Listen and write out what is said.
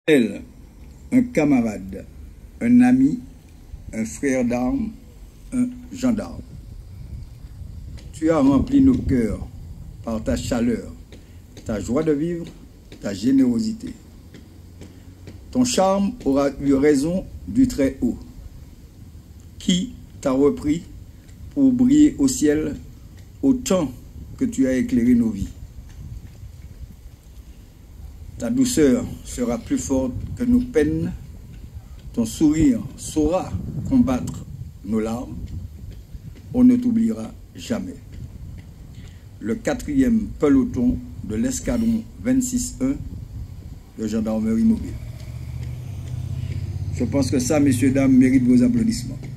Elle, un camarade, un ami, un frère d'armes, un gendarme. Tu as rempli nos cœurs par ta chaleur, ta joie de vivre, ta générosité. Ton charme aura eu raison du Très-Haut, qui t'a repris pour briller au ciel autant que tu as éclairé nos vies. Ta douceur sera plus forte que nos peines, ton sourire saura combattre nos larmes, on ne t'oubliera jamais. Le 4e peloton de l'escadron 26-1 de gendarmerie mobile. Je pense que ça, messieurs, dames, mérite vos applaudissements.